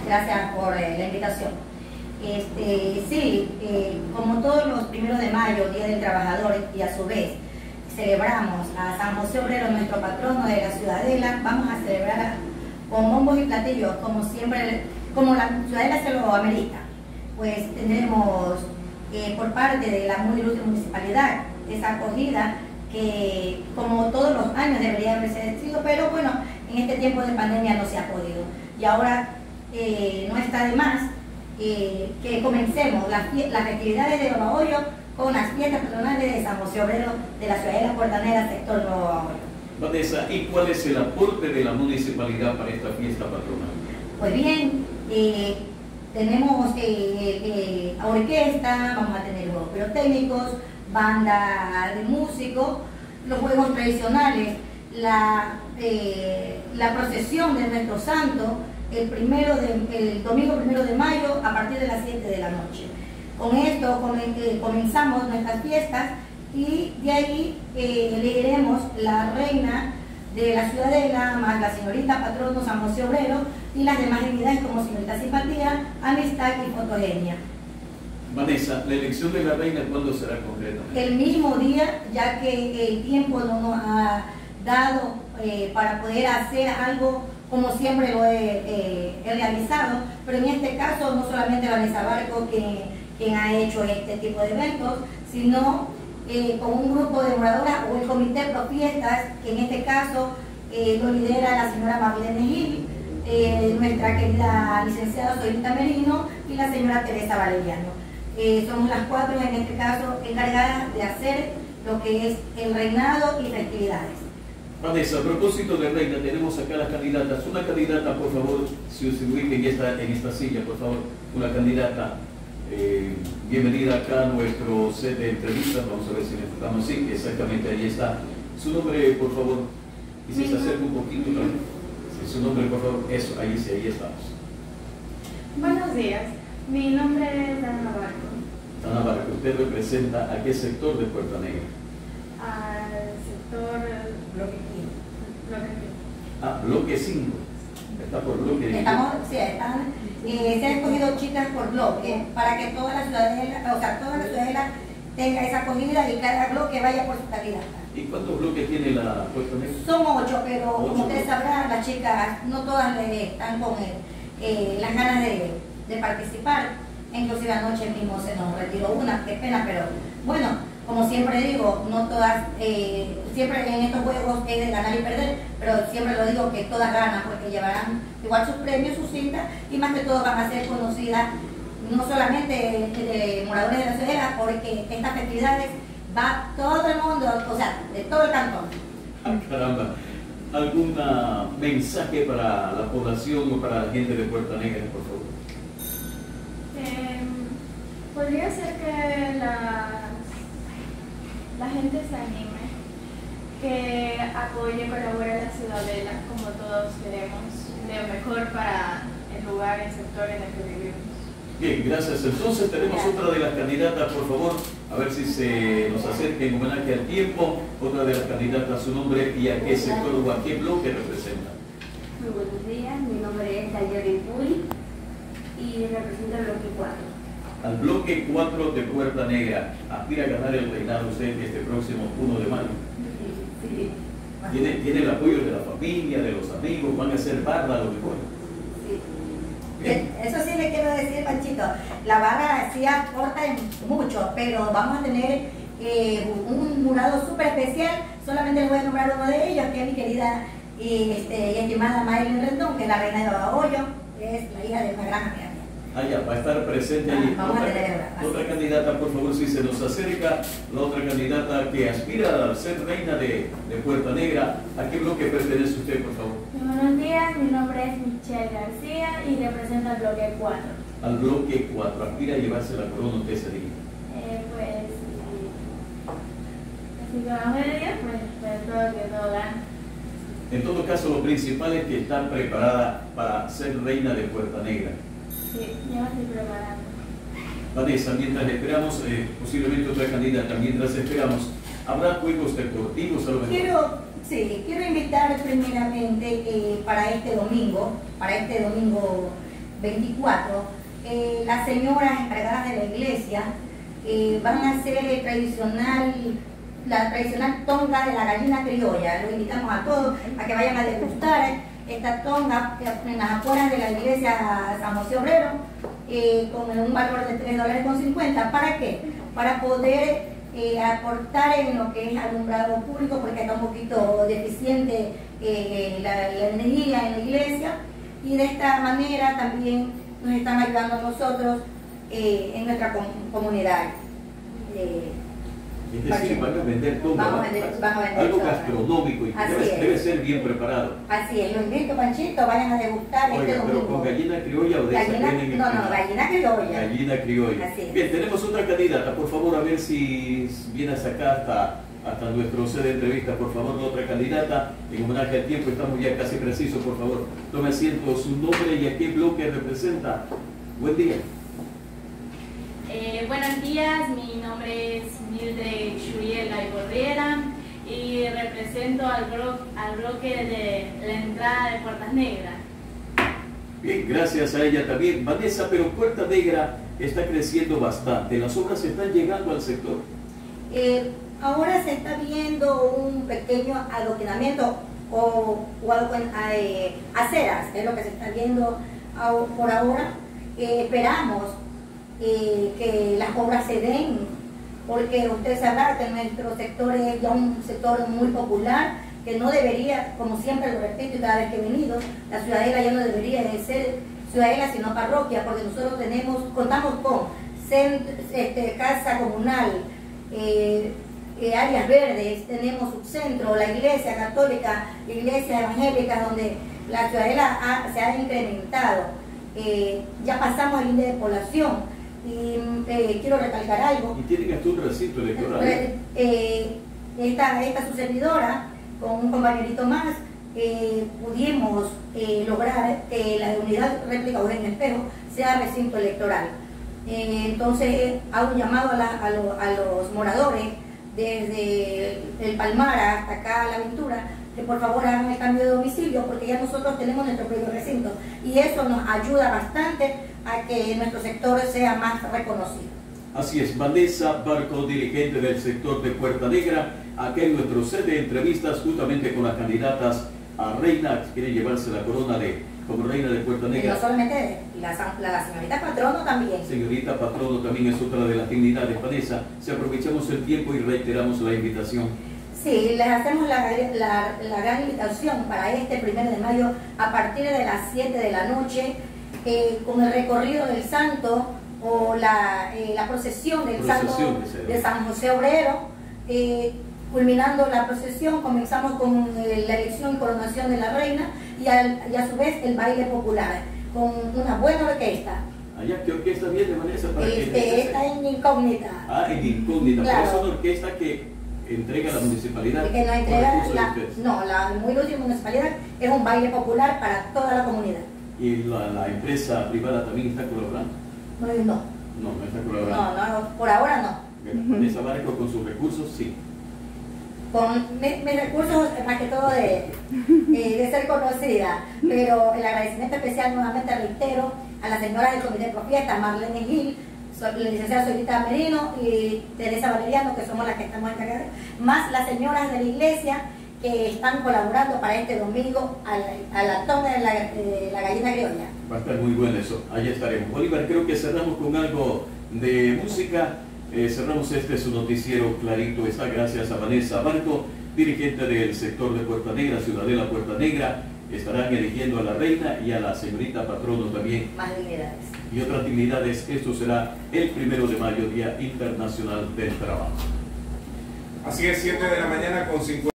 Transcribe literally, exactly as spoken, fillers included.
Gracias por eh, la invitación. Este, sí, eh, como todos los primeros de mayo, Día del Trabajador, y a su vez celebramos a San José Obrero, nuestro patrono de la Ciudadela, vamos a celebrar con bombos y platillos, como siempre, como la Ciudadela se lo amerita. Pues tendremos eh, por parte de la muy ilustre municipalidad esa acogida que como todos los años debería haberse sido, pero bueno, en este tiempo de pandemia no se ha podido. Y ahora eh, no está de más eh, que comencemos las, las actividades de Nuevo Hoyo con las fiestas patronales de San José Obrero de la Ciudadela Puerta Negra, sector Nuevo Hoyo. Vanessa, ¿y cuál es el aporte de la municipalidad para esta fiesta patronal? Pues bien, eh, tenemos eh, eh, orquesta, vamos a tener juegos pirotécnicos, banda de músicos, los juegos tradicionales, la, eh, la procesión de nuestro santo el, primero de, el domingo primero de mayo a partir de las siete de la noche. Con esto comenzamos nuestras fiestas y de ahí eh, elegiremos la reina de la Ciudadela, más la señorita patrono San José Obrero y las demás divinidades como señorita Simpatía, Amistad y Fotogenia. Vanessa, ¿la elección de la reina cuándo será concretamente? El mismo día, ya que el tiempo no nos ha dado eh, para poder hacer algo como siempre lo he, eh, he realizado, pero en este caso no solamente Vanessa Barco quien, quien ha hecho este tipo de eventos, sino eh, con un grupo de moradoras o el comité Pro Fiestas, que en este caso eh, lo lidera la señora Marilene Gil, eh, nuestra querida licenciada Soylita Merino y la señora Teresa Valeriano. Eh, somos las cuatro en este caso encargadas de hacer lo que es el reinado y festividades. Vanessa, a propósito de reina, tenemos acá las candidatas. Una candidata, por favor, si se ubique en esta, en esta silla, por favor. Una candidata, eh, bienvenida acá a nuestro set de entrevistas. Vamos a ver si le enfocamos. Sí, exactamente, ahí está. Su nombre, por favor. Y si se acerca un poquito también. Sí, su nombre, por favor. Eso, ahí sí, ahí estamos. Buenos días. Mi nombre es Dana Barco. Dana Barco, ¿usted representa a qué sector de Puerta Negra? Al sector Bloque cinco. Bloque cinco. Ah, bloque cinco. Está por bloque. Estamos, sí, están, eh, se han escogido chicas por bloque para que toda la ciudadela, o sea, toda la ciudadela tenga esa acogida y cada bloque vaya por su candidata. ¿Y cuántos bloques tiene la Puerta Negra? Son ocho, pero Ocho. como ustedes sabrán, las chicas no todas le están con eh, eh, las ganas de, de participar. Inclusive anoche mismo se nos retiró una, qué pena, pero bueno, como siempre digo, no todas, eh, siempre en estos juegos es de ganar y perder, pero siempre lo digo que todas ganan porque llevarán igual sus premios, sus cintas y más que todo van a ser conocidas no solamente de, de moradores de la ciudad, porque estas festividades va todo el mundo, o sea, de todo el cantón. Ah, caramba. ¿Algún mensaje para la población o para la gente de Puerta Negra, por favor? Eh, podría ser que la, la gente se anime, que apoye, colabore a la Ciudadela, como todos queremos, lo mejor para el lugar, el sector en el que vivimos. Bien, gracias. Entonces tenemos otra de las candidatas, por favor, a ver si se nos acerca en homenaje al tiempo. Otra de las candidatas, su nombre y a qué sector o a qué bloque representa. Muy buenos días, mi nombre es Dayori Puy y represento el bloque cuatro. Al bloque cuatro de Puerta Negra, aspira a ganar el reinado usted este próximo uno de mayo. Sí, sí. ¿Tiene, tiene el apoyo de la familia, de los amigos, van a ser barra lo mejor. Bien. Eso sí le quiero decir, Panchito, la barra sí aporta mucho, pero vamos a tener eh, un jurado súper especial. Solamente les voy a nombrar uno de ellos, que es mi querida y, este, y estimada Maylin Rendón, que es la reina de Babahoyo, que es la hija de una gran amiga. Ah, ya, va a estar presente allí. Ah, vamos otra, a tener otra candidata, por favor, si se nos acerca, la otra candidata que aspira a ser reina de, de Puerta Negra, ¿a qué bloque pertenece usted, por favor? Buenos días, mi nombre es Michelle García y represento al bloque cuatro. Al bloque cuatro, aspira a llevarse la corona, usted se diga. Eh, pues, si va media, pues, pues todo que todo gana. En todo caso, lo principal es que está preparada para ser reina de Puerta Negra. Sí, ya me estoy preparando. Vanessa, mientras esperamos, eh, posiblemente otra candidata, mientras esperamos, ¿habrá juegos deportivos a lo mejor? Quiero, sí, quiero invitar primeramente eh, para este domingo, para este domingo veinticuatro, eh, las señoras encargadas de la iglesia eh, van a hacer el tradicional, la tradicional tonga de la gallina criolla. Los invitamos a todos a que vayan a degustar esta tonga en las afueras de la iglesia San José Obrero, eh, con un valor de tres dólares con cincuenta. ¿Para qué? Para poder eh, aportar en lo que es alumbrado público, porque está un poquito deficiente eh, la, la energía en la iglesia, y de esta manera también nos están ayudando a nosotros eh, en nuestra com comunidad. Eh, Es decir, van a vender todo, Vamos a vender, vamos a vender algo todo. gastronómico y Así debe, es. debe ser bien preparado. Así es, los invito, Panchito, vayan a degustar este Oiga, pero domingo. con gallina criolla o de esa Gallina, tienen no, no, gallina criolla. Gallina criolla. Así es. Bien, tenemos otra candidata, por favor, a ver si vienes acá hasta, hasta nuestro sede de entrevista, por favor, la otra candidata, en homenaje al tiempo, estamos ya casi precisos, por favor, tome asiento, su nombre y a qué bloque representa. Buen día. Eh, buenos días, mi nombre es Mildred Churiel Gaiborriera y represento al, blo al bloque de la entrada de Puertas Negras. Bien, gracias a ella también. Vanessa, pero Puerta Negra está creciendo bastante, las obras están llegando al sector. Eh, ahora se está viendo un pequeño adoquinamiento o, o adoquin, eh, aceras, es lo que se está viendo a, por ahora. Eh, esperamos eh, que las obras se den, porque usted sabrá que nuestro sector es ya un sector muy popular, que no debería, como siempre lo repito y cada vez que he venido, la Ciudadela ya no debería de ser Ciudadela sino parroquia, porque nosotros tenemos, contamos con centro, este, casa comunal, eh, eh, áreas verdes, tenemos subcentro, la iglesia católica, la iglesia evangélica, donde la Ciudadela ha, se ha incrementado. Eh, ya pasamos el índice de población y eh, quiero recalcar algo. Y tienen hasta un recinto electoral. Eh, eh, esta, esta su servidora, con un compañerito más, eh, pudimos eh, lograr que la unidad réplica Eugenio Espejo sea recinto electoral. Eh, entonces hago un llamado a, la, a, lo, a los moradores desde el Palmar hasta acá a La Ventura, que por favor hagan el cambio de domicilio, porque ya nosotros tenemos nuestro propio recinto y eso nos ayuda bastante a que nuestro sector sea más reconocido. Así es, Vanessa Barco, dirigente del sector de Puerta Negra, aquí en nuestro set de entrevistas justamente con las candidatas a reina, que quieren llevarse la corona de como reina de Puerta Y Negra. no solamente la, la señorita patrono también. Señorita Patrono también es otra de las dignidades. Vanessa, si aprovechamos el tiempo y reiteramos la invitación. Sí, les hacemos la, la, la gran invitación para este primero de mayo a partir de las siete de la noche, eh, con el recorrido del santo o la, eh, la procesión del Procesión, santo ese. de San José Obrero. Eh, culminando la procesión, comenzamos con eh, la elección y coronación de la reina y, al, y a su vez el baile popular, con una buena orquesta. Allá, ¿qué orquesta viene, Vanessa? Para Este, que... está en incógnita. Ah, en incógnita, Claro. pero es una orquesta que entrega a la municipalidad. Que nos con entrega recursos de la, ustedes. no, la muy última municipalidad es un baile popular para toda la comunidad. Y la, la empresa privada también está colaborando. No, no, No, no está colaborando. no, no, por ahora no. Bueno, Vanessa Barco con sus recursos, sí. Con mis, mis recursos, más que todo de, eh, de ser conocida, pero el agradecimiento especial nuevamente reitero a las señoras del Comité de Profiesta, Marlene Gil, la licenciada Solita Merino y Teresa Valeriano, que somos las que estamos encargadas, más las señoras de la iglesia que están colaborando para este domingo a la, a la tonga de la, de la gallina criolla. Va a estar muy bueno eso, allá estaremos. Bolívar, creo que cerramos con algo de música. Eh, cerramos este su noticiero clarito. Está gracias a Vanessa Barco, dirigente del sector de Puerta Negra, Ciudadela Puerta Negra. Estarán eligiendo a la reina y a la señorita patrono también. Más dignidades. Y otras dignidades. Esto será el primero de mayo, Día Internacional del Trabajo. Así es, siete de la mañana con cincuenta.